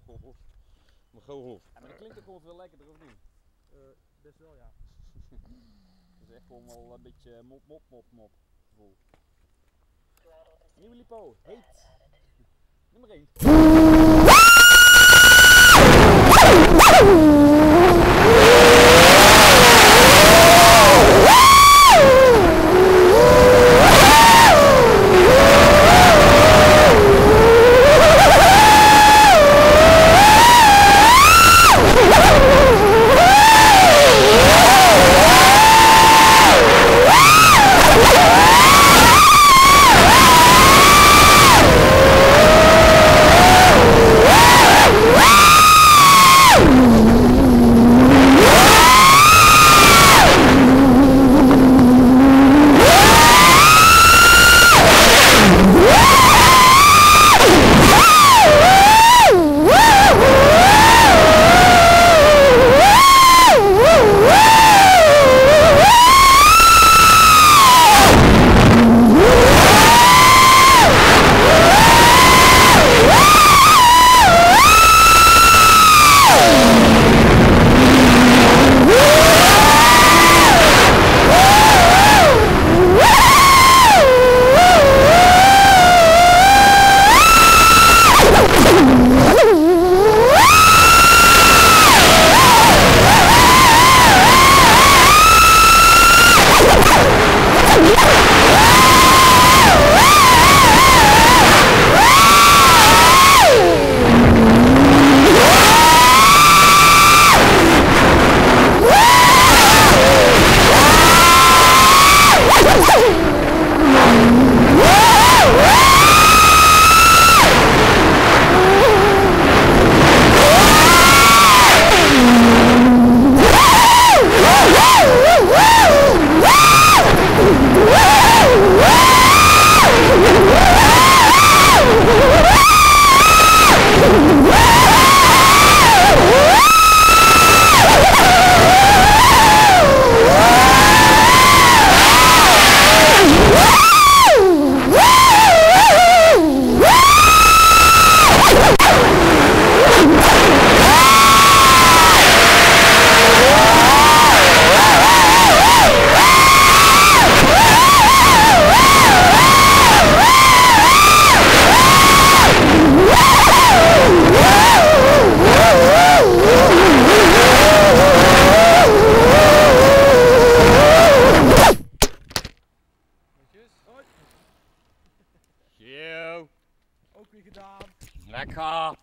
Maar gewoon. Ja, maar dat klinkt ook wel veel lekkerder, of niet? Best wel, ja. Dat is echt gewoon wel een beetje mop gevoel. Nieuwe lipo, heet. Nummer 1. Ook weer gedaan. Lekker!